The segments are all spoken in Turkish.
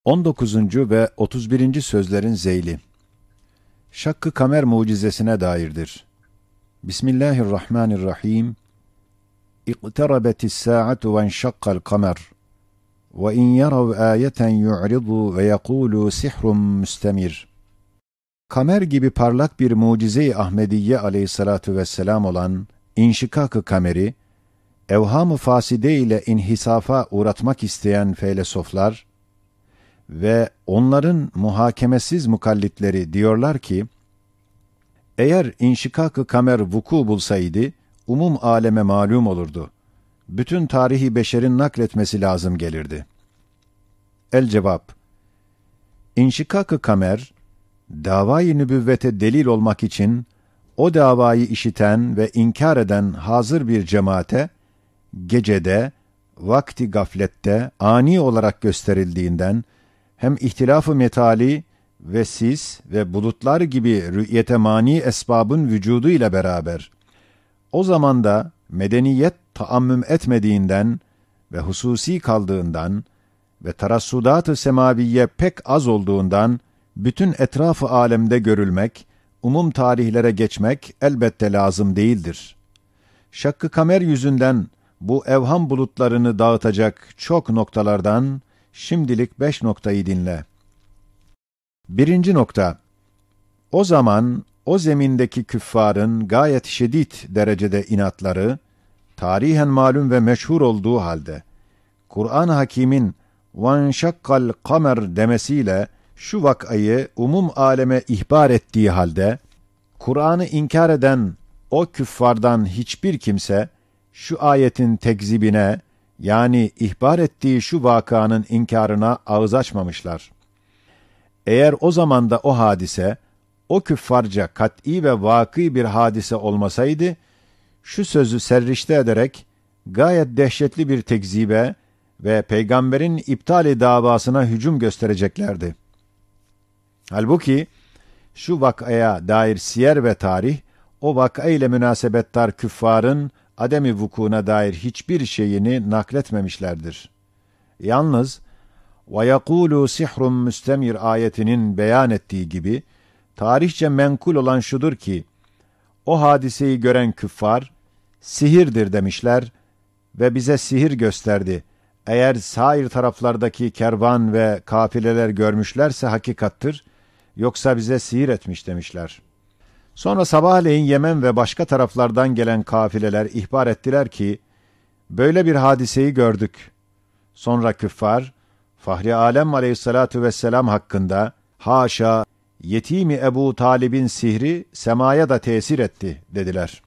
19. ve 31. sözlerin zeyli. Şakkı kamer mucizesine dairdir. Bismillahirrahmanirrahim. İqterabetis sa'atu ve enşakkal kamer. Ve in yarav ayeten yu'ridu ve yekulu sihrun müstemir. Kamer gibi parlak bir mucize-i Ahmediye aleyhissalatu vesselam olan inşikak-ı kameri, evham-ı faside ile inhisafa uğratmak isteyen feylesoflar ve onların muhakemesiz mukallitleri diyorlar ki, eğer inşikak-ı kamer vuku bulsaydı, umum aleme malum olurdu. Bütün tarihi beşerin nakletmesi lazım gelirdi. El cevap, İnşikak-ı kamer, davayı nübüvvete delil olmak için, o davayı işiten ve inkar eden hazır bir cemaate, gecede, vakti gaflette, ani olarak gösterildiğinden, hem ihtilaf-ı metali ve sis ve bulutlar gibi rü'yete mani esbabın vücudu ile beraber, o zaman da medeniyet taammüm etmediğinden ve hususi kaldığından ve tarassudat-ı semaviye pek az olduğundan, bütün etraf-ı alemde görülmek, umum tarihlere geçmek elbette lazım değildir. Şakkı kamer yüzünden bu evham bulutlarını dağıtacak çok noktalardan, şimdilik 5 noktayı dinle. 1. nokta. O zaman, o zemindeki küffarın gayet şiddet derecede inatları, tarihen malum ve meşhur olduğu halde, Kur'an-ı Hakîm'in وَانْشَقَّ الْقَمَرْ demesiyle, şu vakayı umum aleme ihbar ettiği halde, Kur'an'ı inkar eden o küffardan hiçbir kimse, şu ayetin tekzibine, yani ihbar ettiği şu vakanın inkarına ağız açmamışlar. Eğer o zamanda o hadise, o küffarca kat'î ve vâkî bir hadise olmasaydı, şu sözü serrişte ederek, gayet dehşetli bir tekzibe ve peygamberin iptal-i davasına hücum göstereceklerdi. Halbuki, şu vakaya dair siyer ve tarih, o vaka ile münasebettar küffarın ademi vukuuna dair hiçbir şeyini nakletmemişlerdir. Yalnız, وَيَقُولُوا sihrun müstemir ayetinin beyan ettiği gibi, tarihçe menkul olan şudur ki, o hadiseyi gören küffar, sihirdir demişler ve bize sihir gösterdi. Eğer sair taraflardaki kervan ve kafileler görmüşlerse hakikattır, yoksa bize sihir etmiş demişler. Sonra sabahleyin Yemen ve başka taraflardan gelen kafileler ihbar ettiler ki, böyle bir hadiseyi gördük. Sonra küffar, Fahri Alem aleyhissalatu vesselam hakkında, haşa, yetimi Ebu Talib'in sihri semaya da tesir etti dediler.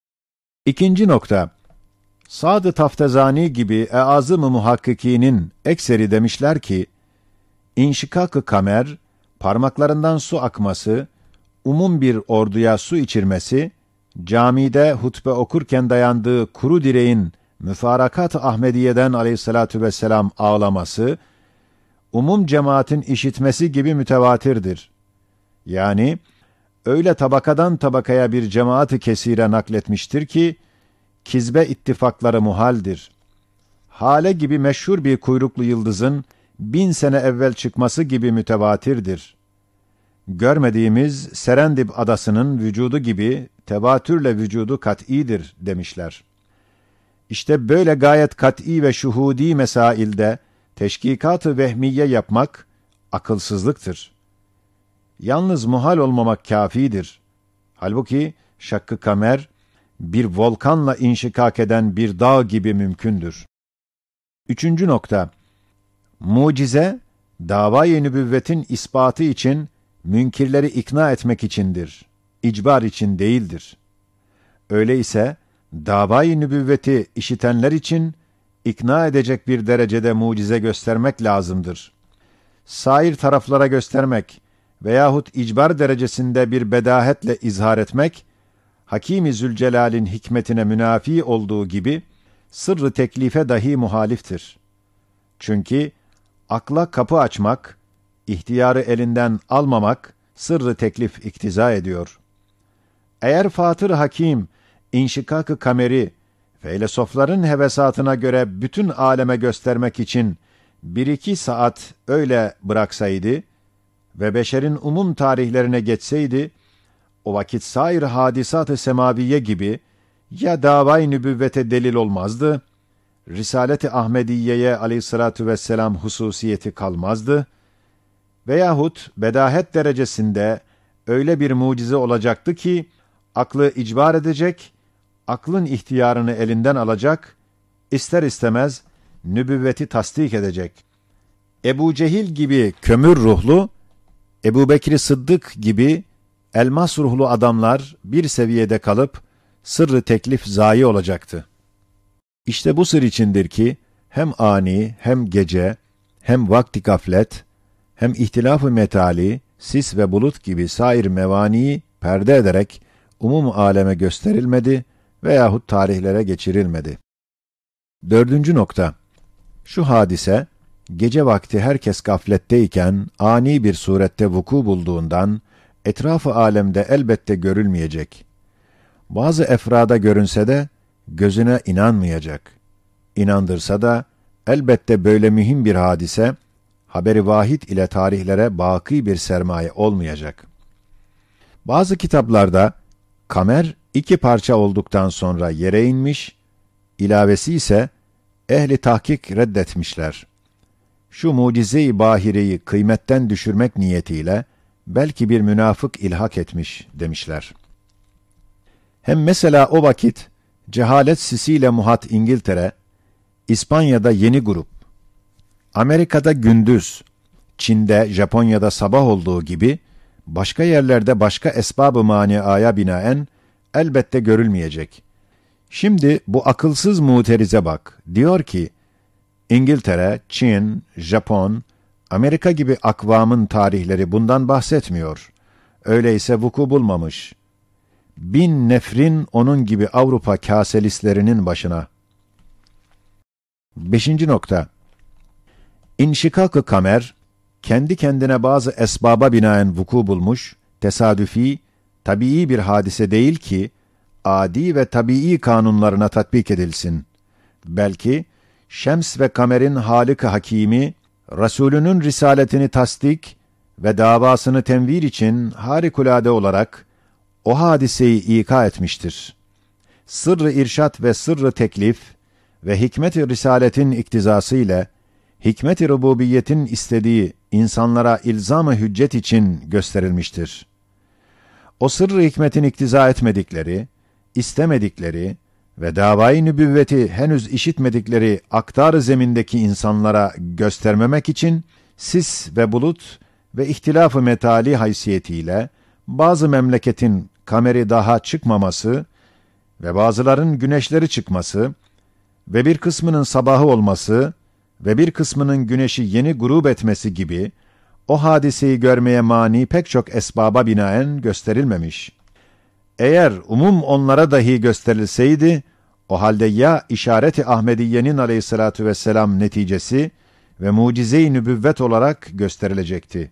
2. nokta. Sad-ı Taftazani gibi eazım-ı muhakkikinin ekseri demişler ki, inşikak-ı kamer, parmaklarından su akması, umum bir orduya su içirmesi, camide hutbe okurken dayandığı kuru direğin müfarakat-ı Ahmediye'den aleyhissalatu vesselam ağlaması, umum cemaatin işitmesi gibi mütevatirdir. Yani, öyle tabakadan tabakaya bir cemaat-ı kesire nakletmiştir ki, kizbe ittifakları muhaldir. Hale gibi meşhur bir kuyruklu yıldızın 1000 sene evvel çıkması gibi mütevatirdir. Görmediğimiz Serendib adasının vücudu gibi tevatürle vücudu kat'idir demişler. İşte böyle gayet kat'i ve şuhudi mesailde teşkikat-ı vehmiye yapmak akılsızlıktır. Yalnız muhal olmamak kâfidir. Halbuki şakkı kamer bir volkanla inşikak eden bir dağ gibi mümkündür. 3. nokta. Mucize, davayı nübüvvetin ispatı için münkirleri ikna etmek içindir. İcbar için değildir. Öyleyse, davayı nübüvveti işitenler için ikna edecek bir derecede mucize göstermek lazımdır. Sair taraflara göstermek veyahut icbar derecesinde bir bedahetle izhar etmek, Hakim-i Zülcelal'in hikmetine münafi olduğu gibi, sırrı teklife dahi muhaliftir. Çünkü, akla kapı açmak, ihtiyarı elinden almamak, sırrı teklif iktiza ediyor. Eğer Fatır Hakim, inşikak-ı kameri, feylesofların hevesatına göre bütün aleme göstermek için 1-2 saat öyle bıraksaydı ve beşerin umum tarihlerine geçseydi, o vakit sair hadisat-ı semaviye gibi ya davay nübüvvete delil olmazdı, Risalet-i Ahmediye'ye aleyhissalatu vesselam hususiyeti kalmazdı veyahut bedahet derecesinde öyle bir mucize olacaktı ki, aklı icbar edecek, aklın ihtiyarını elinden alacak, ister istemez nübüvveti tasdik edecek. Ebu Cehil gibi kömür ruhlu, Ebu Bekir Sıddık gibi elmas ruhlu adamlar bir seviyede kalıp sırrı teklif zayi olacaktı. İşte bu sır içindir ki hem ani, hem gece, hem vakti gaflet, hem ihtilaf-ı metali, sis ve bulut gibi sair mevaniyi perde ederek umum aleme gösterilmedi veyahut tarihlere geçirilmedi. 4. nokta. Şu hadise, gece vakti herkes gafletteyken ani bir surette vuku bulduğundan, etrafı alemde elbette görülmeyecek. Bazı efrada görünse de, gözüne inanmayacak. İnandırsa da, elbette böyle mühim bir hadise, haberi vahid ile tarihlere baki bir sermaye olmayacak. Bazı kitaplarda, kamer 2 parça olduktan sonra yere inmiş, ilavesi ise, ehli tahkik reddetmişler. Şu mucize-i bahireyi kıymetten düşürmek niyetiyle, belki bir münafık ilhak etmiş demişler. Hem mesela o vakit, cehalet sisiyle muhat İngiltere, İspanya'da yeni grup, Amerika'da gündüz, Çin'de, Japonya'da sabah olduğu gibi, başka yerlerde başka esbab-ı maniaya binaen, elbette görülmeyecek. Şimdi bu akılsız muterize bak, diyor ki, İngiltere, Çin, Japon, Amerika gibi akvamın tarihleri bundan bahsetmiyor. Öyleyse vuku bulmamış. 1000 nefrin onun gibi Avrupa kaselistlerinin başına. 5. nokta. İnşikak-ı kamer, kendi kendine bazı esbaba binaen vuku bulmuş, tesadüfi, tabii bir hadise değil ki, adi ve tabii kanunlarına tatbik edilsin. Belki, Şems ve kamerin Halik-i Hakimi, Resulünün risaletini tasdik ve davasını tenvir için harikulade olarak o hadiseyi ika etmiştir. Sırrı irşat ve sırrı teklif ve hikmet-i risaletin iktizası ile hikmet-i rububiyetin istediği insanlara ilzam-ı hüccet için gösterilmiştir. O sırrı hikmetin iktiza etmedikleri, istemedikleri ve davayı nübüvveti henüz işitmedikleri aktar-ı zemindeki insanlara göstermemek için sis ve bulut ve ihtilaf-ı metali haysiyetiyle bazı memleketin kameri daha çıkmaması ve bazıların güneşleri çıkması ve bir kısmının sabahı olması ve bir kısmının güneşi yeni gurub etmesi gibi o hadiseyi görmeye mani pek çok esbaba binaen gösterilmemiş. Eğer umum onlara dahi gösterilseydi, o halde ya işaret-i Ahmediye'nin aleyhissalatu vesselam neticesi ve mucize-i nübüvvet olarak gösterilecekti.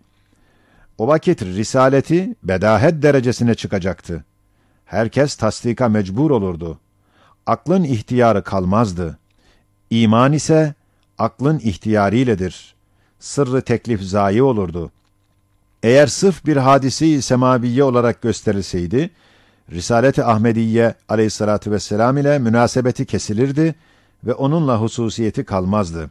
O vakit risaleti bedahet derecesine çıkacaktı. Herkes tasdika mecbur olurdu. Aklın ihtiyarı kalmazdı. İman ise aklın ihtiyarıyledir. Sırrı teklif zayi olurdu. Eğer sırf bir hadise-i semaviye olarak gösterilseydi, Risalet-i Ahmediye aleyhissalatu vesselam ile münasebeti kesilirdi ve onunla hususiyeti kalmazdı.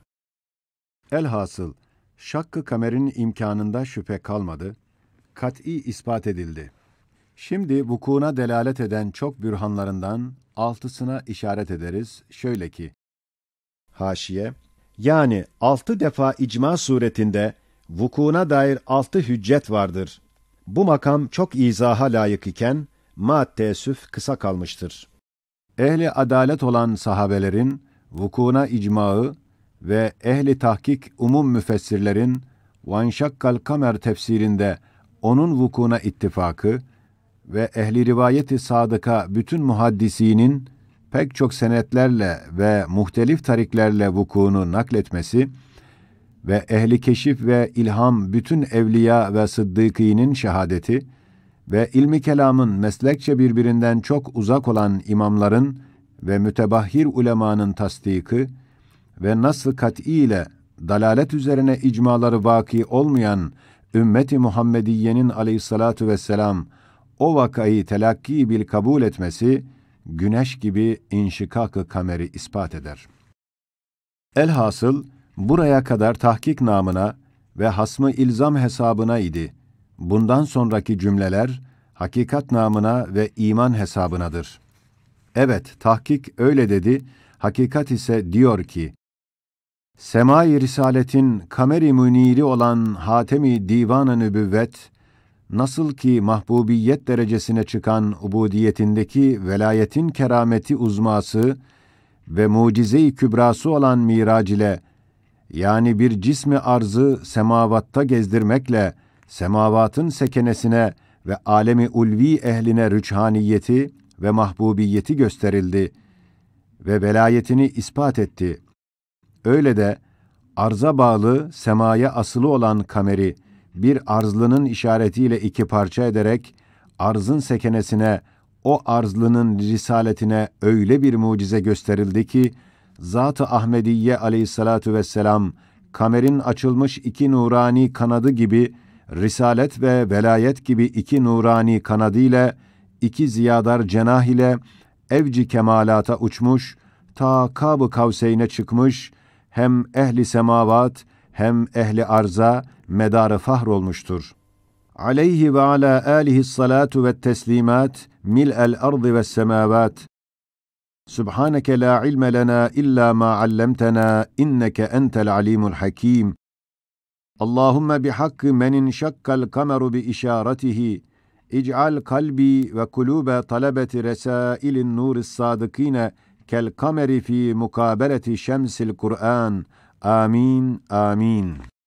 Elhasıl, şakkı kamerin imkanında şüphe kalmadı, kat'î ispat edildi. Şimdi vukuuna delalet eden çok bürhanlarından 6'sına işaret ederiz, şöyle ki, haşiye, yani 6 defa icma suretinde vukuuna dair 6 hüccet vardır. Bu makam çok izaha layık iken, ma-teessüf kısa kalmıştır. Ehli adalet olan sahabelerin vukuuna icmağı ve ehli tahkik umum müfessirlerin Vanşakkal Kamer tefsirinde onun vukuuna ittifakı ve ehli rivayet-i sadıka bütün muhaddisinin pek çok senetlerle ve muhtelif tariklerle vukuunu nakletmesi ve ehli keşif ve ilham bütün evliya ve sıddıkînin şehadeti ve ilmi kelamın meslekçe birbirinden çok uzak olan imamların ve mütebahhir ulemanın tasdiki ve nas-ı kat'î ile dalalet üzerine icmaları vaki olmayan ümmeti Muhammediye'nin aleyhissalatu vesselam o vakayı telakki bil kabul etmesi, güneş gibi inşikak-ı kameri ispat eder. Elhasıl, buraya kadar tahkik namına ve hasmı ilzam hesabına idi. Bundan sonraki cümleler, hakikat namına ve iman hesabınadır. Evet, tahkik öyle dedi, hakikat ise diyor ki, Semai Risaletin kameri müniri olan Hatemi Divan-ı Nübüvvet, nasıl ki mahbubiyet derecesine çıkan ubudiyetindeki velayetin kerameti uzması ve mucize-i kübrası olan mirac ile, yani bir cismi arzı semavatta gezdirmekle, semavatın sekenesine ve alemi ulvi ehline rüçhaniyeti ve mahbubiyeti gösterildi ve velayetini ispat etti. Öyle de arza bağlı, semaya asılı olan kameri, bir arzlının işaretiyle iki parça ederek, arzın sekenesine, o arzlının risaletine öyle bir mucize gösterildi ki, Zat-ı Ahmediye aleyhissalatu vesselam, kamerin açılmış iki nurani kanadı gibi, risalet ve velayet gibi iki nurani kanadı ile, iki ziyadar cenah ile, evci kemalata uçmuş, ta Kab-ı Kavseyn'e çıkmış, hem ehli semavat, hem ehli arza medar-ı fahr olmuştur. Aleyhi ve ala alihi salatu ve teslimat, mil'el ardı ve semavat. Subhaneke la ilme lena illa ma allamtena, inneke entel alimul hakim. Allahümme bihakkı menin şakkal kameru bi işaretihi, ic'al kalbi ve kulube talebeti resailin nurus sadıkine, kel kameri fi mukabeleti şemsil Kur'an. Amin, amin.